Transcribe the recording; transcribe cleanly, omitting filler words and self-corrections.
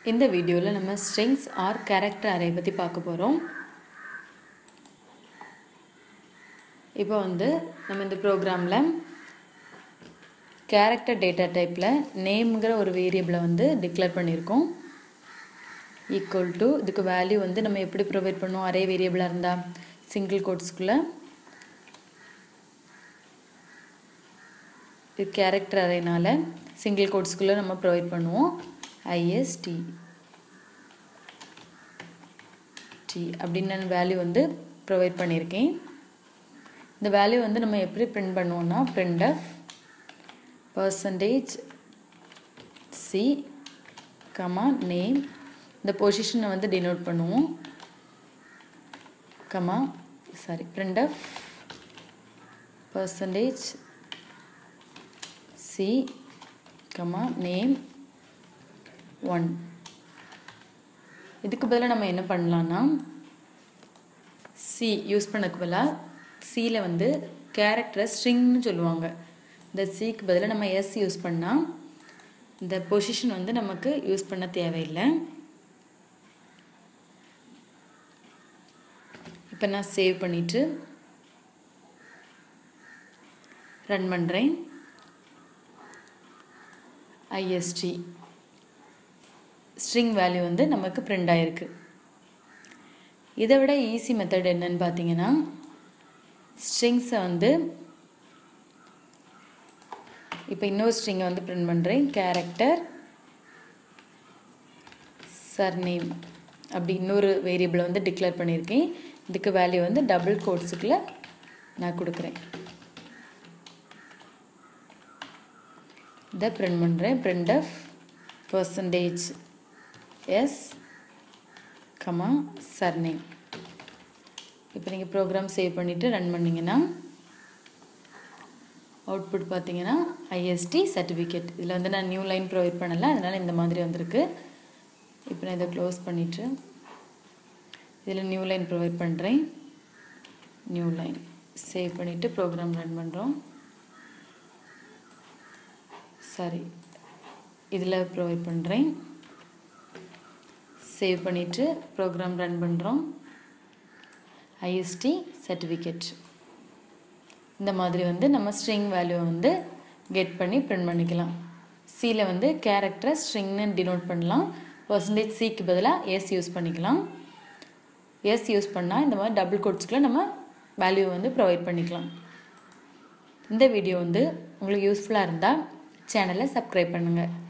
இந்த வீடியோவில் நம்ம strings or character array பற்றி பார்க்க போகிறோம். இப்போ நம்ம இந்த ப்ரோக்ராமில் character data typeல nameங்கிற ஒரு வேரியபிளை டிக்ளேர் பண்ணியிருக்கோம். ஈக்குவல் டு இதுக்கு வேல்யூ நம்ம எப்படி ப்ரொவைட் பண்ணுவோம், அரே வேரியபிளாக இருந்தால் சிங்கிள் கோட்ஸ்குள்ளே இது கேரக்டர் அரேனால சிங்கிள் கோட்ஸ்குள்ளே நம்ம ப்ரொவைட் பண்ணுவோம். IST அப்படின்னு நான் வேல்யூ ப்ரொவைட் பண்ணியிருக்கேன். இந்த வேல்யூ நம்ம எப்படி பிரிண்ட் பண்ணுவோம்னா printf %c நேம் இந்த பொசிஷனை டினோட் பண்ணுவோம். printf %c name 1. இதுக்கு பதிலாக நம்ம என்ன பண்ணலாம்னா C யூஸ் பண்ணக்கு பதிலாக Cல கேரக்டரை ஸ்ட்ரிங்னு சொல்லுவாங்க. இந்த Cக்கு பதிலாக நம்ம S யூஸ் பண்ணால் இந்த பொசிஷன் நமக்கு யூஸ் பண்ண தேவையில்லை. இப்போ நான் சேவ் பண்ணிவிட்டு ரன் பண்ணுறேன். IST ஸ்ட்ரிங் வேல்யூ நமக்கு பிரிண்ட் ஆகிருக்கு. இதை விட ஈஸி மெத்தட் என்னன்னு பார்த்தீங்கன்னா ஸ்ட்ரிங்ஸை இப்போ இன்னொரு ஸ்ட்ரிங்கை பிரிண்ட் பண்ணுறேன். கேரக்டர் சர்நேம் அப்படி இன்னொரு வேரியபிளை டிக்ளேர் பண்ணியிருக்கேன். இதுக்கு வேல்யூ டபுள் கோட்ஸுக்குள்ளே நான் கொடுக்குறேன். இதை பிரிண்ட் பண்ணுறேன். printf %s surname. இப்போ நீங்கள் ப்ரோக்ராம் சேவ் பண்ணிவிட்டு ரன் பண்ணிங்கன்னா அவுட்புட் பார்த்தீங்கன்னா IST சர்டிஃபிகேட். இதில் நான் நியூ லைன் ப்ரொவைட் பண்ணலை, அதனால் இந்த மாதிரி வந்திருக்கு. இப்போ நான் இதை க்ளோஸ் பண்ணிவிட்டு இதில் நியூ லைன் ப்ரொவைட் பண்ணுறேன். நியூ லைன் சேவ் பண்ணிவிட்டு ப்ரோக்ராம் ரன் பண்ணுறோம். இதில் ப்ரொவைட் பண்ணுறேன். சேவ் பண்ணிவிட்டு ப்ரோக்ராம் ரன் பண்ணுறோம். IST certificate. இந்த மாதிரி நம்ம ஸ்ட்ரிங் வேல்யூவை கெட் பண்ணி பிரிண்ட் பண்ணிக்கலாம். Cல கேரக்டரை ஸ்ட்ரிங்னு டினோட் பண்ணலாம். %Cக்கு பதிலாக S யூஸ் பண்ணிக்கலாம். S யூஸ் பண்ணால் இந்த மாதிரி டபுள் கோட்ஸ்க்குள்ளே நம்ம வேல்யூவை ப்ரொவைட் பண்ணிக்கலாம். இந்த வீடியோ உங்களுக்கு யூஸ்ஃபுல்லாக இருந்தால் சேனலை சப்ஸ்கிரைப் பண்ணுங்கள்.